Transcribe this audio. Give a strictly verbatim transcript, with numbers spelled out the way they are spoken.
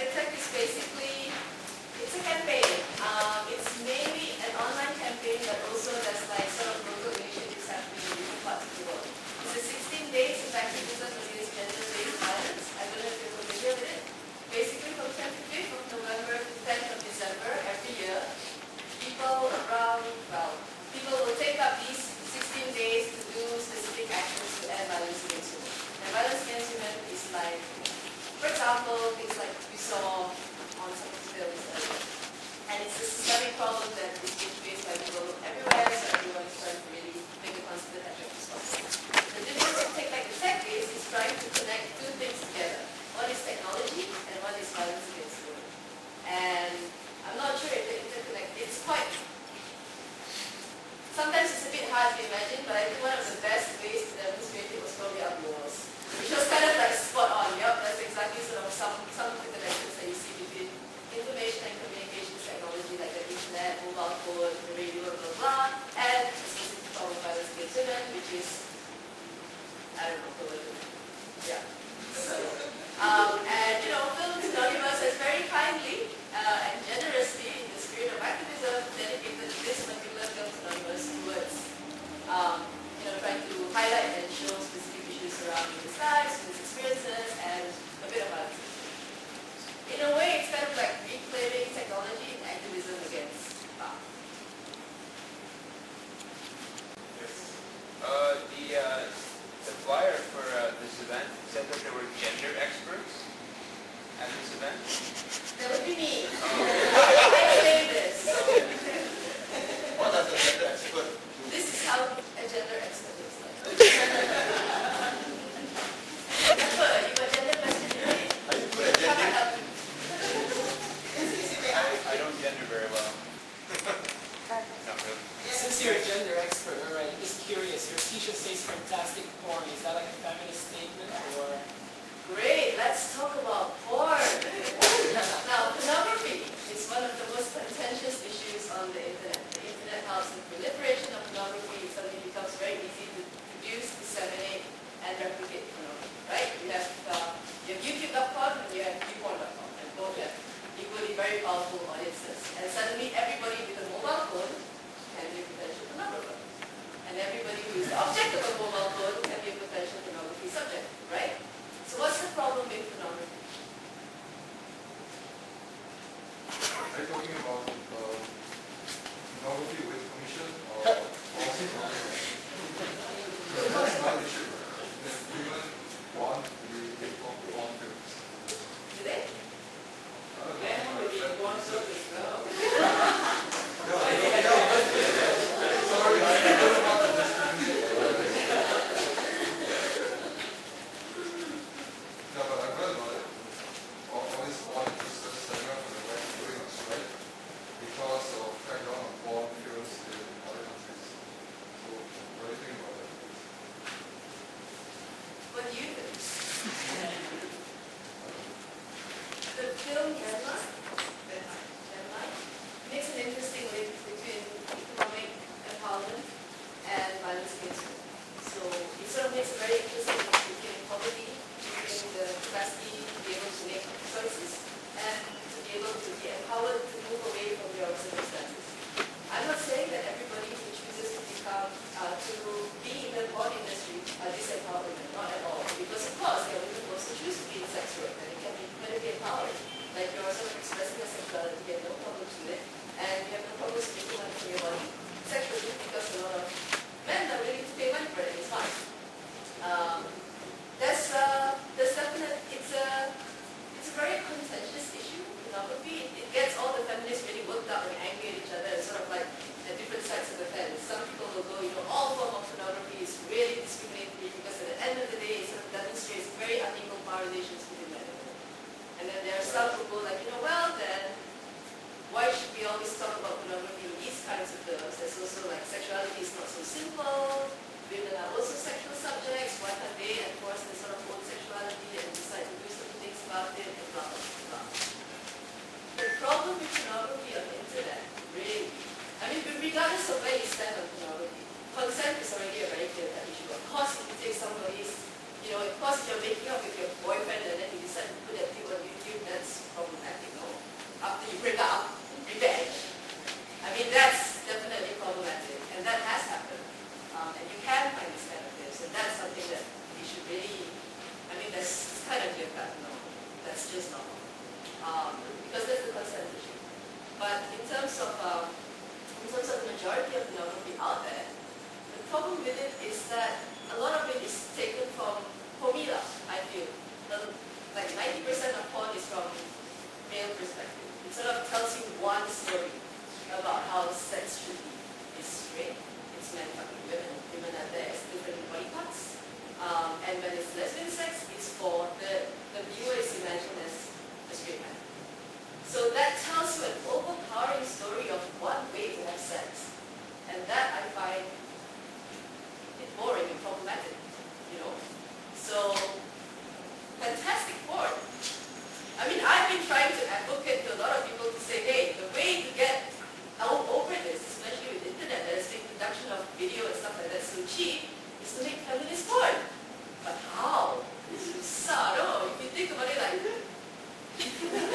Tech is basically, it's a campaign. Um, it's mainly an online campaign, but also there's like sort of local initiatives happening in different parts of the world. It's a sixteen days of activism against gender-based violence. I don't know if you're familiar with it. Basically, from twenty-fifth of November to tenth of December every year, people around, well, people will take up these sixteen days to do specific actions to end violence against women. And violence against women is like, for example, things like we saw on some of the films earlier. And it's a systemic problem that is being faced by people everywhere, so everyone is trying to really make a concerted effort to stop it. The difference of Take Back the Tech is, is trying to connect two things together. One is technology, and one is violence against women. And I'm not sure if they interconnect. It's quite, sometimes it's a bit hard to imagine, but I think one of the best ways to demonstrate it was probably outdoors, which was kind of like spot on. Yup, that's exactly sort of some, some of the connections that you see between information and communications technology, like the internet, mobile phone, the radio, blah, blah, blah, and the specific problem of violence against women, which is, I don't know, the yeah. So, um, and, you know, Films Anonymous has very kindly uh, and generously, in the spirit of activism, dedicated this particular Films Anonymous towards, um, you know, trying to highlight and show specific issues surrounding women's lives, women's experiences, and a bit of violence. In a way, it's kind of like reclaiming technology and activism against power. Yes. Uh, the, uh, the flyer for uh, this event said that there were gender experts at this event. That would be me. I claim this. What does a gender expert do? This is how a gender expert looks like. You got gender question, right? Are you good at gender? I don't gender very well. Not really. Since you're a gender expert, alright, I'm just curious, your t-shirt says fantastic porn. Is that like a feminist statement or? Great, let's talk about porn. Now, pornography is one of the most contentious issues on the internet. The internet helps in proliferation of pornography. It suddenly becomes very easy to produce, disseminate, and replicate pornography, right? You have, uh, you have YouTube dot com and you have YouPorn dot com, and both have equally very powerful audiences. And suddenly everybody with a mobile phone can be a potential pornographer. And everybody who is the object of a mobile phone can be a potential pornography subject, right? So what's the problem with pornography? Are you talking about uh, pornography with permission or also pornography? That's not the issue. Women want to be able to porn films. Do they? Sorry, I don't want to discriminate. No, but I've heard about it. All these porn producers setting up for the web doing a strike because of crackdown on porn films in other countries. So, what do you think about that? What do you think? The film Denmark, Denmark makes an interesting link between economic empowerment and violence against women. So it sort of makes a very interesting link between poverty, between the capacity to be able to make choices, and to be able to be empowered to move away from your circumstances. I'm not saying that everybody who chooses to become, uh, to be in the porn industry are disempowered women, not at all. Because of course, there are women who also choose to be in sex work, and it can be incredibly empowering. Like you're sort of expressing your sexuality, you have no problems with it, and you have no problems making money from your body sexually because a lot of men are willing to pay money for it. It's fine. Um, there's, uh, there's definitely, it's a, it's a very contentious issue. Pornography, it, it gets all the feminists really worked up and angry at each other. It's sort of like at different sides of the fence. Some people will go, you know, all form of pornography is really discriminatory because at the end of the day, it sort of demonstrates very unequal power relations between men and women. And then there are some who go like, you know, well then, why should we always talk about pornography in these kinds of films? There's also like sexuality is not so simple, women are also sexual subjects, why can't they enforce their sort of own sexuality and decide to do certain things about it, and blah, blah, blah. The problem with pornography on the internet, really, I mean, regardless of where you stand on pornography, consent is already a very clear issue. Of course, if you take somebody's, you know, of course, if you're making up with your boyfriend and then you decide to put that thing on YouTube, that's probably break up, revenge. I mean, that's definitely problematic, and that has happened. Um, and you can find these kind of things, and that's something that we should really, I mean, that's it's kind of clear cut, no, that's just not. Um, because that's the consent issue. But in terms of, um, in terms of the majority of pornography out there, the problem with it is that a lot of it is taken from formula, I feel. The, like ninety percent of porn is from male perspective. It sort of tells you one story about how sex should be. It's straight, it's men fucking women, women are there as different body parts. Um, and when it's lesbian sex, it's for the, the viewer is imagined as a straight man. So that tells you an overpowering story of one way to have sex. And that I find it boring and problematic, you know. So, fantastic porn. I mean, I've been trying to advocate to a lot of people to say, hey, the way to get out over this, especially with the internet, that is the production of video and stuff like that so cheap, is to make feminist porn. But how? This is sad, oh, if you think about it like